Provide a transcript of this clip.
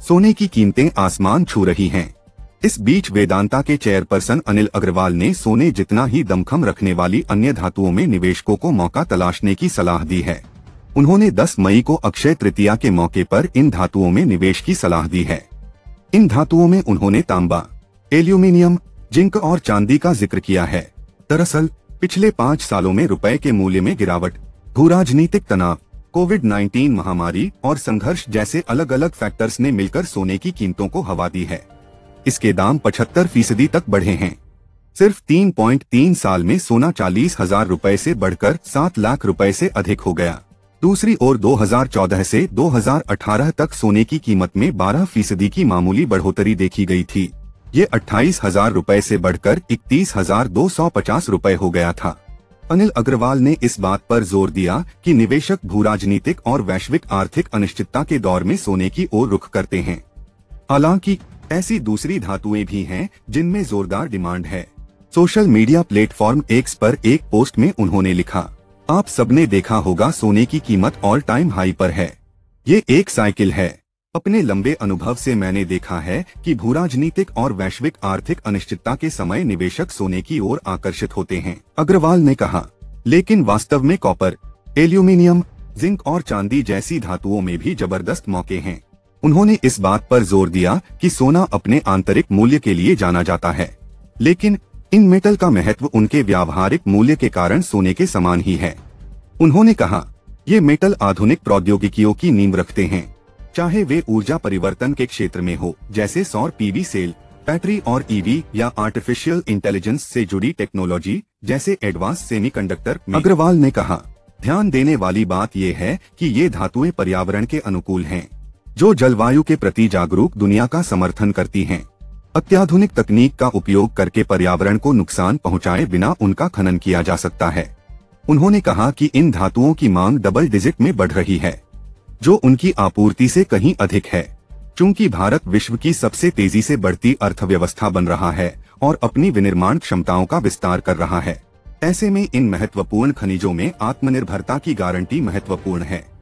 सोने की कीमतें आसमान छू रही हैं। इस बीच वेदांता के चेयरपर्सन अनिल अग्रवाल ने सोने जितना ही दमखम रखने वाली अन्य धातुओं में निवेशकों को मौका तलाशने की सलाह दी है। उन्होंने 10 मई को अक्षय तृतीया के मौके पर इन धातुओं में निवेश की सलाह दी है। इन धातुओं में उन्होंने तांबा, एल्यूमिनियम, जिंक और चांदी का जिक्र किया है। दरअसल पिछले 5 सालों में रुपए के मूल्य में गिरावट, भूराजनीतिक तनाव, कोविड-19 महामारी और संघर्ष जैसे अलग अलग फैक्टर्स ने मिलकर सोने की कीमतों को हवा दी है। इसके दाम 75% तक बढ़े हैं। सिर्फ 3.3 साल में सोना 40,000 रुपए से बढ़कर 7 लाख रुपए से अधिक हो गया। दूसरी ओर 2014 से 2018 तक सोने की कीमत में 12% की मामूली बढ़ोतरी देखी गई थी। ये 28,000 रुपए से बढ़कर 31,250 रुपए हो गया था। अनिल अग्रवाल ने इस बात पर जोर दिया कि निवेशक भूराजनीतिक और वैश्विक आर्थिक अनिश्चितता के दौर में सोने की ओर रुख करते हैं। हालांकि ऐसी दूसरी धातुएं भी हैं जिनमें जोरदार डिमांड है। सोशल मीडिया प्लेटफॉर्म एक्स पर एक पोस्ट में उन्होंने लिखा, आप सबने देखा होगा सोने की कीमत ऑल टाइम हाई पर है। ये एक साइकिल है। अपने लंबे अनुभव से मैंने देखा है कि भूराजनीतिक और वैश्विक आर्थिक अनिश्चितता के समय निवेशक सोने की ओर आकर्षित होते हैं, अग्रवाल ने कहा। लेकिन वास्तव में कॉपर, एल्यूमिनियम, जिंक और चांदी जैसी धातुओं में भी जबरदस्त मौके हैं। उन्होंने इस बात पर जोर दिया कि सोना अपने आंतरिक मूल्य के लिए जाना जाता है, लेकिन इन मेटल का महत्व उनके व्यावहारिक मूल्य के कारण सोने के समान ही है। उन्होंने कहा, ये मेटल आधुनिक प्रौद्योगिकियों की नींव रखते हैं, चाहे वे ऊर्जा परिवर्तन के क्षेत्र में हो, जैसे सौर पीवी सेल, बैटरी और ईवी, या आर्टिफिशियल इंटेलिजेंस से जुड़ी टेक्नोलॉजी जैसे एडवांस सेमीकंडक्टर। अग्रवाल ने कहा, ध्यान देने वाली बात यह है कि ये धातुएं पर्यावरण के अनुकूल हैं, जो जलवायु के प्रति जागरूक दुनिया का समर्थन करती हैं। अत्याधुनिक तकनीक का उपयोग करके पर्यावरण को नुकसान पहुंचाए बिना उनका खनन किया जा सकता है। उन्होंने कहा कि इन धातुओं की मांग डबल डिजिट में बढ़ रही है, जो उनकी आपूर्ति से कहीं अधिक है। चूंकि भारत विश्व की सबसे तेजी से बढ़ती अर्थव्यवस्था बन रहा है और अपनी विनिर्माण क्षमताओं का विस्तार कर रहा है, ऐसे में इन महत्वपूर्ण खनिजों में आत्मनिर्भरता की गारंटी महत्वपूर्ण है।